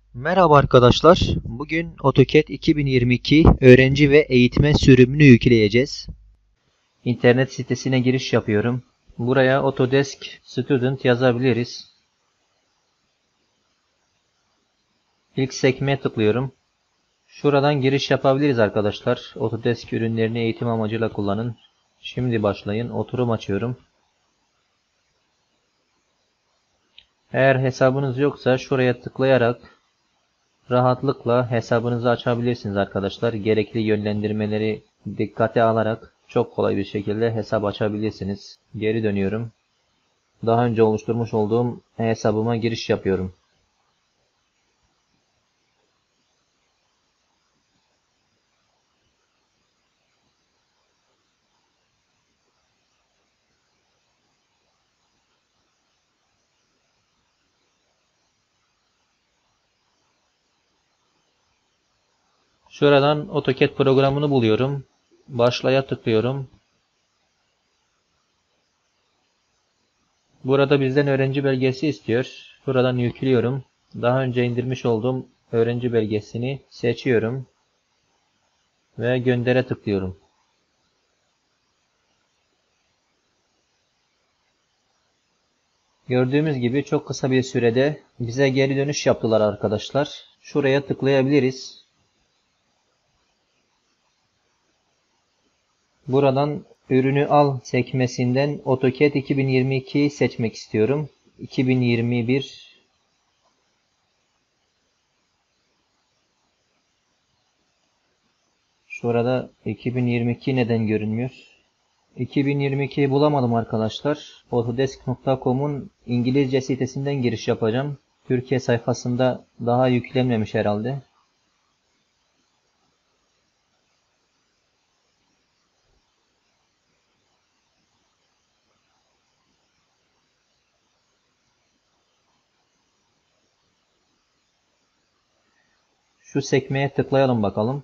Merhaba arkadaşlar. Bugün AutoCAD 2022 öğrenci ve eğitmen sürümünü yükleyeceğiz. İnternet sitesine giriş yapıyorum. Buraya Autodesk Student yazabiliriz. İlk sekmeye tıklıyorum. Şuradan giriş yapabiliriz arkadaşlar. Autodesk ürünlerini eğitim amacıyla kullanın. Şimdi başlayın. Oturum açıyorum. Eğer hesabınız yoksa şuraya tıklayarak rahatlıkla hesabınızı açabilirsiniz arkadaşlar. Gerekli yönlendirmeleri dikkate alarak çok kolay bir şekilde hesap açabilirsiniz. Geri dönüyorum. Daha önce oluşturmuş olduğum hesabıma giriş yapıyorum. Şuradan AutoCAD programını buluyorum. Başlaya tıklıyorum. Burada bizden öğrenci belgesi istiyor. Şuradan yüklüyorum. Daha önce indirmiş olduğum öğrenci belgesini seçiyorum ve göndere tıklıyorum. Gördüğümüz gibi çok kısa bir sürede bize geri dönüş yaptılar arkadaşlar. Şuraya tıklayabiliriz. Buradan ürünü al sekmesinden AutoCAD 2022'yi seçmek istiyorum. 2021 Şurada 2022 neden görünmüyor? 2022'yi bulamadım arkadaşlar. Autodesk.com'un İngilizce sitesinden giriş yapacağım. Türkiye sayfasında daha yüklenmemiş herhalde. Şu sekmeye tıklayalım bakalım.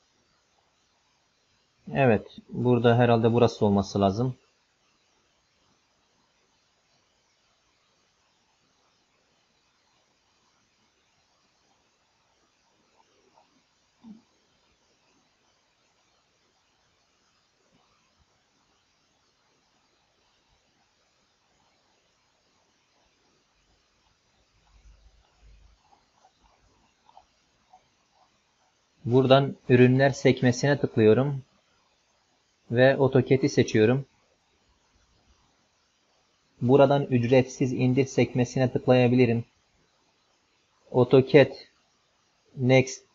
Evet, burada herhalde burası olması lazım. Buradan ürünler sekmesine tıklıyorum ve AutoCAD'i seçiyorum. Buradan ücretsiz indir sekmesine tıklayabilirim. AutoCAD Next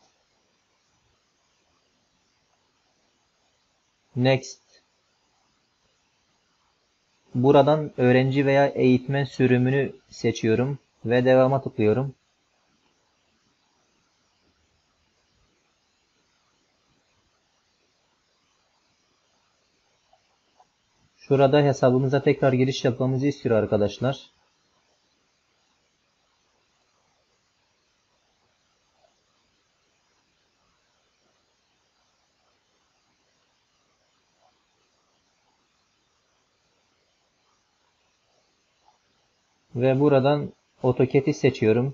Next Buradan öğrenci veya eğitmen sürümünü seçiyorum ve devama tıklıyorum. Şurada hesabımıza tekrar giriş yapmamızı istiyor arkadaşlar. Ve buradan AutoCAD'i seçiyorum.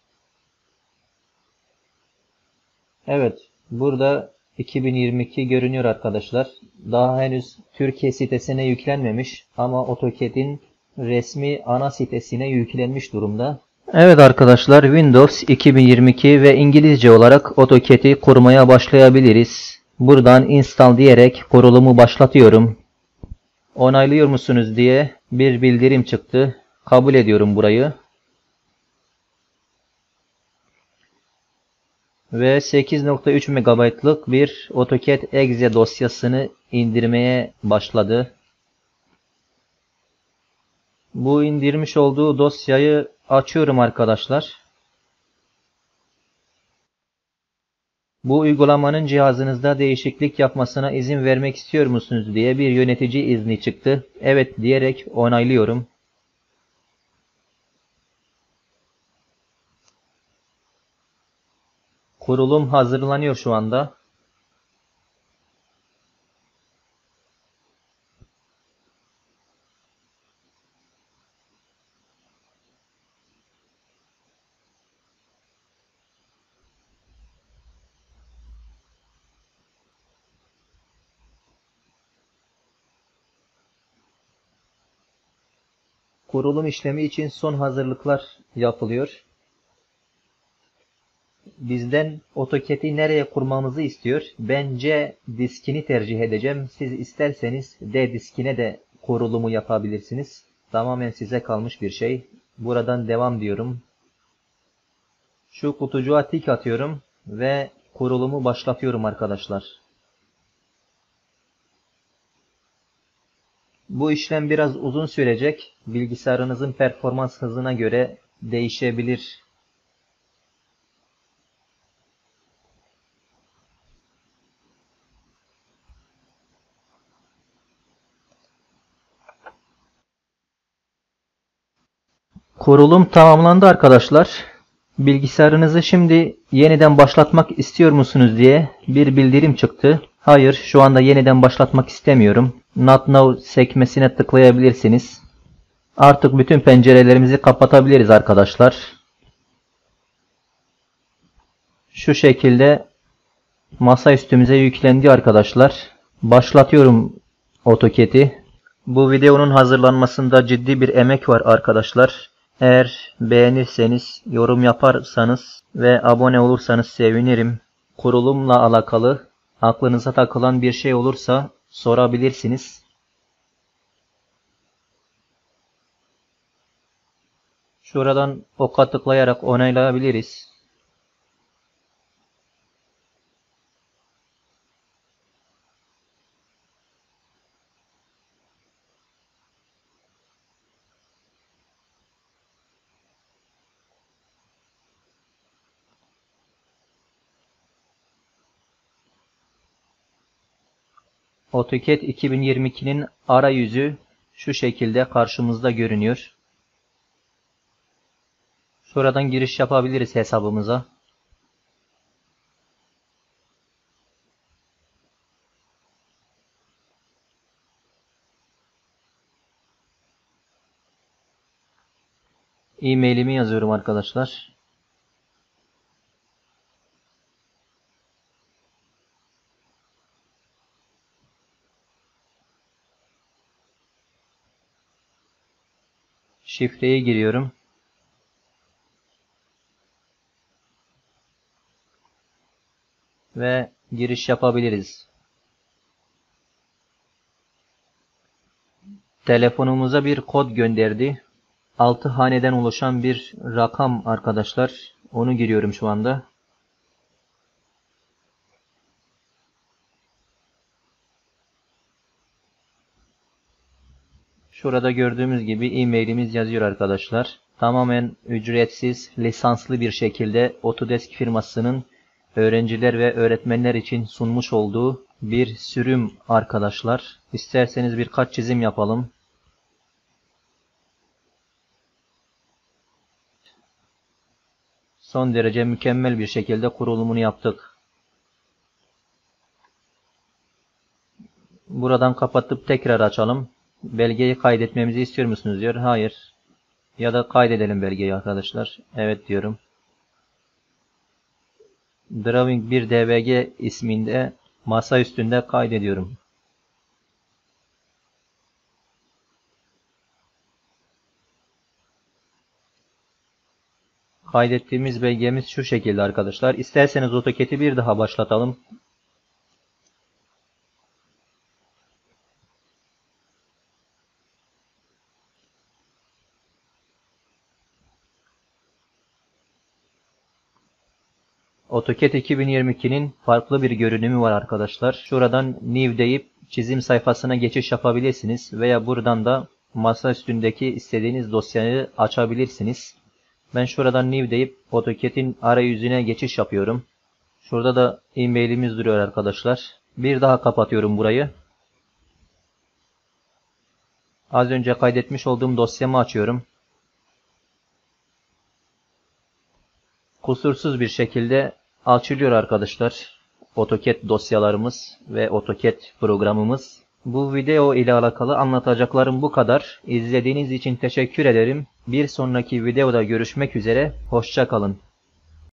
Evet, burada 2022 görünüyor arkadaşlar. Daha henüz Türkiye sitesine yüklenmemiş ama AutoCAD'in resmi ana sitesine yüklenmiş durumda. Evet arkadaşlar, Windows 2022 ve İngilizce olarak AutoCAD'i kurmaya başlayabiliriz. Buradan install diyerek kurulumu başlatıyorum. Onaylıyor musunuz diye bir bildirim çıktı. Kabul ediyorum burayı. Ve 8.3 MB'lık bir AutoCAD exe dosyasını indirmeye başladı. Bu indirmiş olduğu dosyayı açıyorum arkadaşlar. Bu uygulamanın cihazınızda değişiklik yapmasına izin vermek istiyor musunuz diye bir yönetici izni çıktı. Evet diyerek onaylıyorum. Kurulum hazırlanıyor şu anda. Kurulum işlemi için son hazırlıklar yapılıyor. Bizden AutoCAD'i nereye kurmamızı istiyor. Ben C diskini tercih edeceğim. Siz isterseniz D diskine de kurulumu yapabilirsiniz. Tamamen size kalmış bir şey. Buradan devam diyorum. Şu kutucuğa tik atıyorum ve kurulumu başlatıyorum arkadaşlar. Bu işlem biraz uzun sürecek. Bilgisayarınızın performans hızına göre değişebilir. Kurulum tamamlandı arkadaşlar. Bilgisayarınızı şimdi yeniden başlatmak istiyor musunuz diye bir bildirim çıktı. Hayır, şu anda yeniden başlatmak istemiyorum. Not Now sekmesine tıklayabilirsiniz. Artık bütün pencerelerimizi kapatabiliriz arkadaşlar. Şu şekilde masa üstümüze yüklendi arkadaşlar. Başlatıyorum AutoCAD'i. Bu videonun hazırlanmasında ciddi bir emek var arkadaşlar. Eğer beğenirseniz, yorum yaparsanız ve abone olursanız sevinirim. Kurulumla alakalı aklınıza takılan bir şey olursa sorabilirsiniz. Şuradan oka tıklayarak onaylayabiliriz. AutoCAD 2022'nin arayüzü şu şekilde karşımızda görünüyor. Şuradan giriş yapabiliriz hesabımıza. E-mailimi yazıyorum arkadaşlar. Şifreyi giriyorum. Ve giriş yapabiliriz. Telefonumuza bir kod gönderdi. 6 haneden oluşan bir rakam arkadaşlar. Onu giriyorum şu anda. Şurada gördüğümüz gibi e-mailimiz yazıyor arkadaşlar. Tamamen ücretsiz, lisanslı bir şekilde Autodesk firmasının öğrenciler ve öğretmenler için sunmuş olduğu bir sürüm arkadaşlar. İsterseniz birkaç çizim yapalım. Son derece mükemmel bir şekilde kurulumunu yaptık. Buradan kapatıp tekrar açalım. Belgeyi kaydetmemizi istiyor musunuz diyor. Hayır. Ya da kaydedelim belgeyi arkadaşlar. Evet diyorum. Drawing 1 DBG isminde masa üstünde kaydediyorum. Kaydettiğimiz belgemiz şu şekilde arkadaşlar. İsterseniz AutoCAD'i bir daha başlatalım. AutoCAD 2022'nin farklı bir görünümü var arkadaşlar. Şuradan New deyip çizim sayfasına geçiş yapabilirsiniz. Veya buradan da masa üstündeki istediğiniz dosyayı açabilirsiniz. Ben şuradan New deyip AutoCAD'in arayüzüne geçiş yapıyorum. Şurada da e-mailimiz duruyor arkadaşlar. Bir daha kapatıyorum burayı. Az önce kaydetmiş olduğum dosyamı açıyorum. Kusursuz bir şekilde açılıyor arkadaşlar. AutoCAD dosyalarımız ve AutoCAD programımız. Bu video ile alakalı anlatacaklarım bu kadar. İzlediğiniz için teşekkür ederim. Bir sonraki videoda görüşmek üzere. Hoşça kalın.